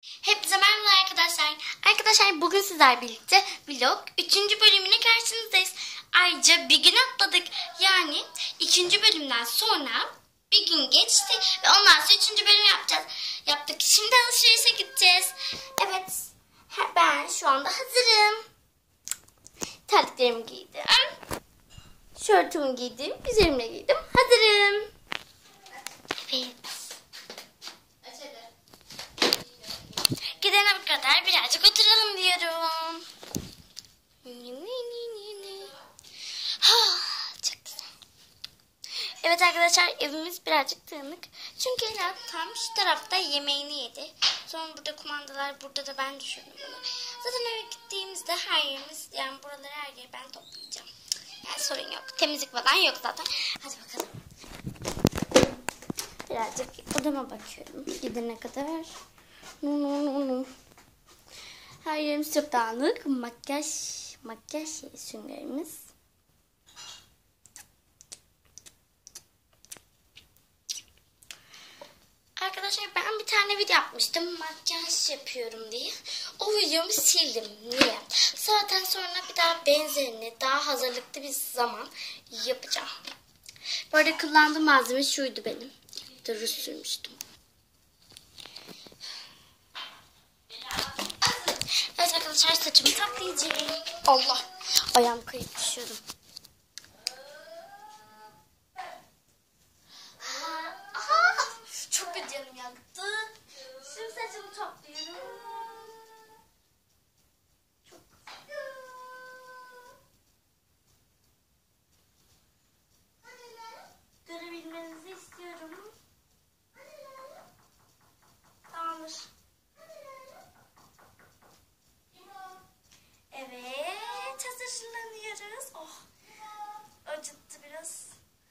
Hepinize merhaba arkadaşlar. Arkadaşlar bugün sizlerle birlikte vlog 3. bölümüne karşınızdayız. Ayrıca bir gün atladık. Yani 2. bölümden sonra bir gün geçti ve ondan sonra 3. bölüm yaptık. Şimdi alışverişe gideceğiz. Evet, ben şu anda hazırım. Terliklerimi giydim. Şortumu giydim. Üzerimle giydim. Hazırım. Evet. Gidene kadar birazcık oturalım diyorum. Çok güzel. Evet arkadaşlar, evimiz birazcık dağınık. Çünkü Ela tam şu tarafta yemeğini yedi. Sonra burada kumandalar, burada da ben düşürdüm bunu. Zaten eve gittiğimizde her yerimiz, yani buraları her yeri ben toplayacağım. Yani sorun yok. Temizlik falan yok zaten. Hadi bakalım. Birazcık odama bakıyorum gidene kadar. Her yerimiz çok dağınık. Makyaj süngerimiz. Arkadaşlar ben bir tane video yapmıştım. Makyaj yapıyorum diye. O videomu sildim. Niye? Zaten sonra bir daha benzerini, daha hazırlıklı bir zaman yapacağım. Böyle kullandığım malzeme şuydu benim. Ruj sürmüştüm. Evet arkadaşlar, saçımı saklayacağım. Allah, ayağım kayıp düşüyordum. Çok kötü canım yaktı. Şimdi saçımı topluyorum. Çok görebilmenizi istiyorum. Tamamdır. Evet, hazırlanıyoruz. Oh, acıttı biraz.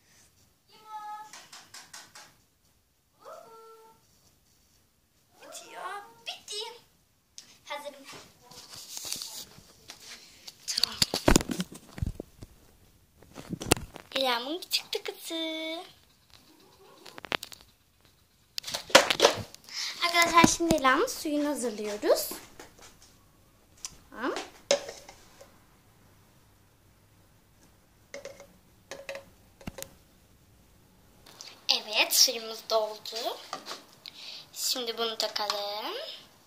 Bitiyor. Bitti. Hazırım. Tamam. İlhamın küçük tıkısı. Arkadaşlar şimdi İlhamın suyunu hazırlıyoruz. Tamam. Evet, suyumuz doldu. Şimdi bunu takalım.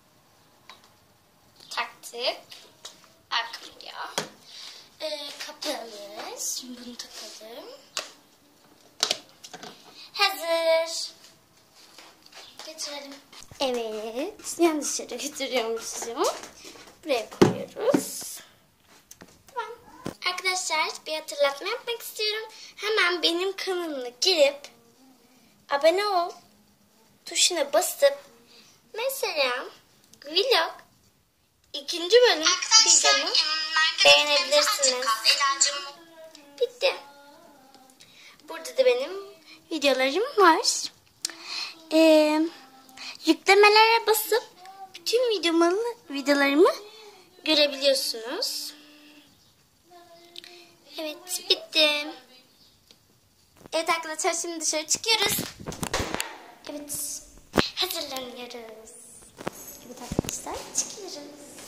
Taktık. Akmıyor. Kapalı. Şimdi bunu takalım. Hazır. Getirelim. Evet. Yanlış yere götürüyormuşum. Buraya koyuyoruz. Tamam. Arkadaşlar bir hatırlatma yapmak istiyorum. Hemen benim kanalıma girip abone ol tuşuna basıp mesela vlog 2. bölüm videomu beğenebilirsiniz. Bitti. Burada da benim videolarım var. Yüklemelere basıp bütün videolarımı görebiliyorsunuz. Evet, bitti. Evet arkadaşlar, şimdi dışarı çıkıyoruz. Evet, hazırlanıyoruz. Evet arkadaşlar, çıkıyoruz.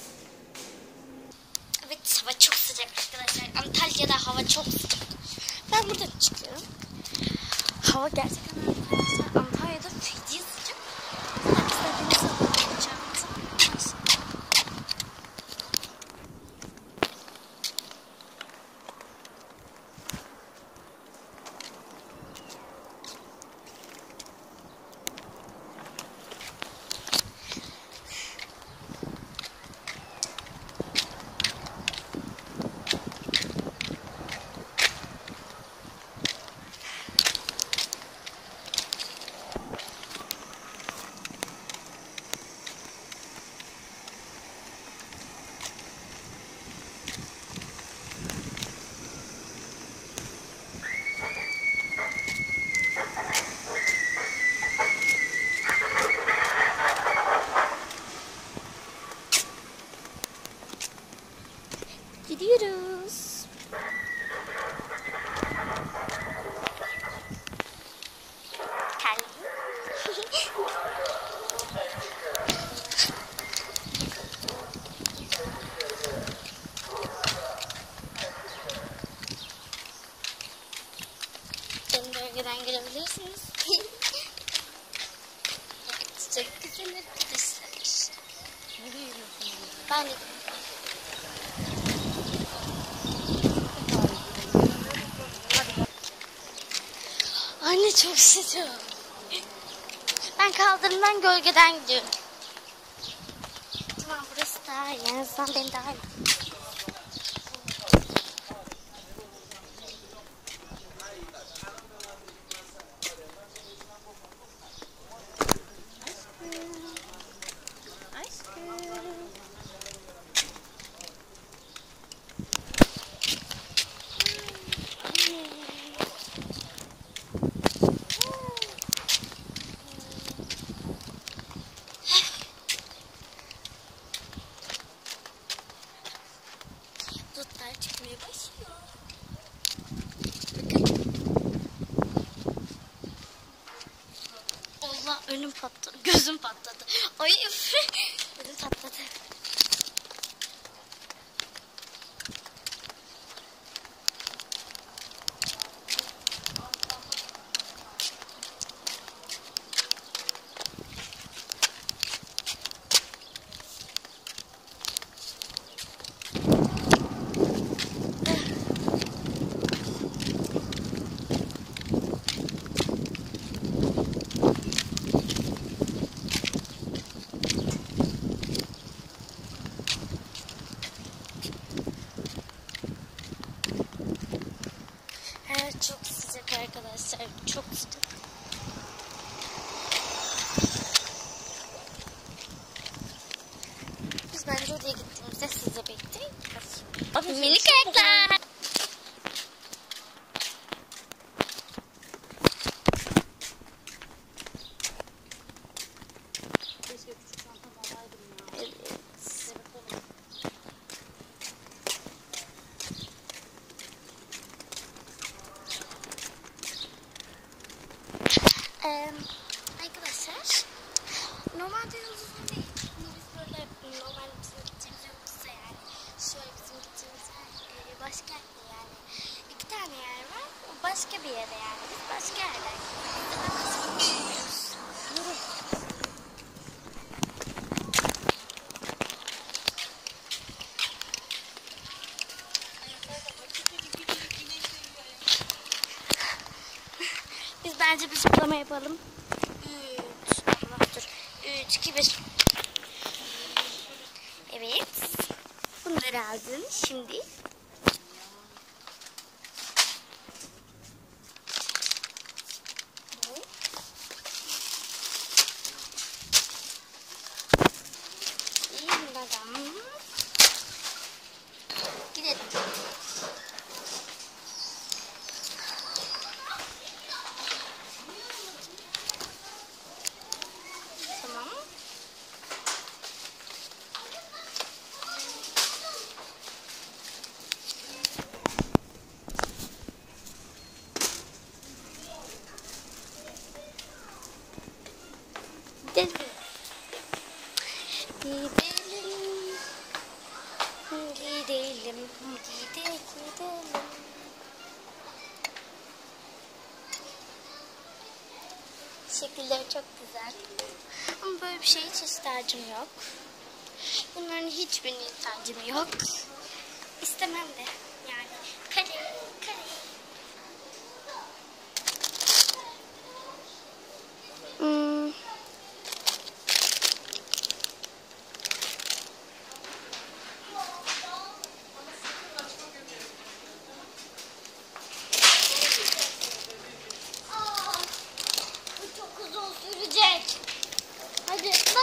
Evet, hava çok sıcak arkadaşlar. Antalya'da hava çok sıcak. Ben buradan çıkıyorum. Hava gerçekten arkadaşlar Antalya'da feci sıcak. Zaten biz de deniz alacağımız zaman. Ben de. Anne çok sıcak. Ben kaldırımdan gölgeden gidiyorum. Tamam burası daha iyi. En azından beni daha iyi. Bulutlar çıkmaya başlıyor. Allah önüm patladı. Gözüm patladı. Ay üf. Gözüm patladı. Evet çok sıcak arkadaşlar. Çok sıcak. Biz bence oraya gittiğimizde siz de bekleyin. Minik ayaklar. Arkadaşlar normalde yıldızlı değil. Biz böyle normal bizim gideceğimiz yoksa yani şöyle bizim gideceğimiz yer başka yani 2 tane yer var. O başka bir yere yani biz başka yerden gidiyoruz. Biz bence bir zıplama yapalım. 3, 2, 1. Evet. Bunları aldın. Şimdi. Gidelim. Gidelim. Gidelim. Şekilleri çok güzel. Ama böyle bir şeye hiç ihtiyacım yok. Bunların hiçbirine ihtiyacım yok. İstemem de. Yani kare. Hadi bak.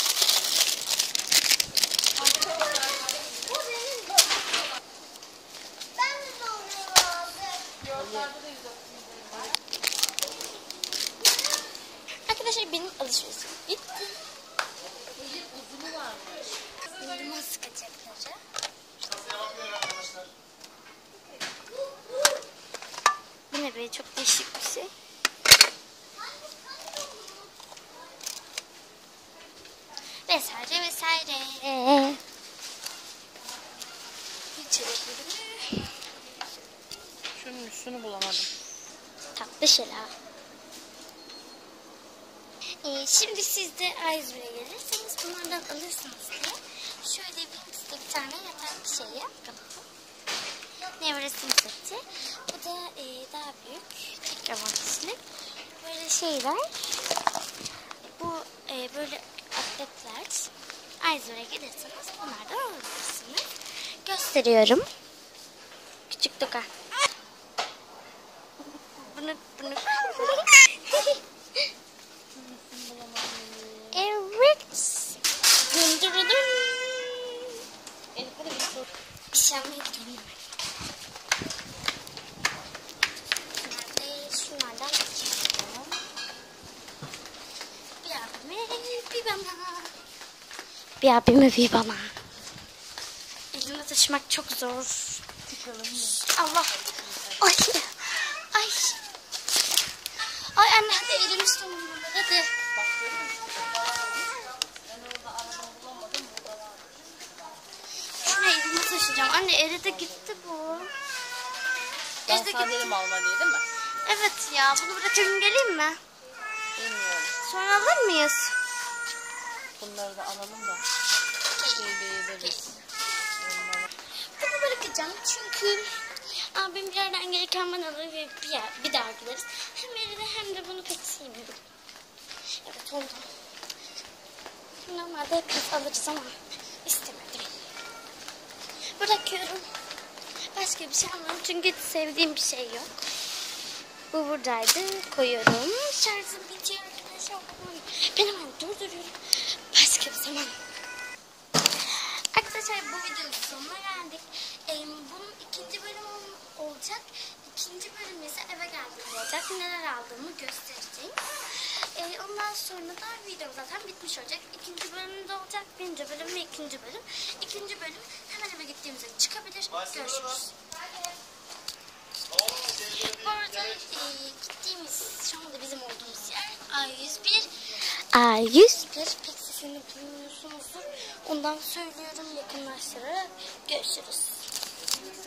Bu benim de. Ben de donuyorum. Arkadaşlar benim alışverişim bitti. Uzunu varmış. Elime sıkacakları. Bu ne be, çok değişik bir şey. Vesaire. Şunun üstünü bulamadım. Tatlı şeyler. Şimdi siz de A101'e gelirseniz bunlardan alırsınız diye şöyle bir nevresim seti. Bu da daha büyük. Tekrar kişilik. Böyle şeyler. Bu böyle atletler. Aizor'a gelirseniz bunlardan alabilirsiniz. Gösteriyorum. Küçük Doka. Bunu. Evet. Döndürüldüm. Bir şey yapmaya gidiyorum. Şunlardan geçiyorum. Bir abime bir bana. Elime taşımak çok zor. Allah. Ay. Ay. Ay anne hadi elimi tutalım. Hadi. Şunu elime taşıyacağım. Anne eridi gitti bu. Ben sandelim alma diye değil mi? Evet ya. Bunu bırakayım geleyim mi? Bilmiyorum. Sonra alır mıyız? Bunları da alalım da. Yediriz. Bunu bırakacağım çünkü abim bir yerden gelirken bana alır ve bir daha gideriz. Hem eridi hem de bunu pek sevmiyorum. Evet oldu. Normalde hepimiz alırız ama istemedim. Bırakıyorum. Başka bir şey almıyorum çünkü sevdiğim bir şey yok. Bu buradaydı. Koyuyorum. Şarjım bitiyor arkadaşlar. Ben hemen durduruyorum. Başka bir zaman. Arkadaşlar bu videonun sonuna geldik. Bunun ikinci bölümü olacak. İkinci bölüm ise eve geldiğim olacak. Neler aldığımı göstereceğim. Ondan sonra da video zaten bitmiş olacak. İkinci bölümde olacak. Birinci bölüm ve ikinci bölüm. İkinci bölüm hemen eve gittiğimizde çıkabilir. Görüşürüz. Bu arada gittiğimiz şu anda bizim olduğumuz yer A101. A101 pek sesini duymuyorsunuzdur. Ondan söylüyorum yakınlaştırarak. Görüşürüz.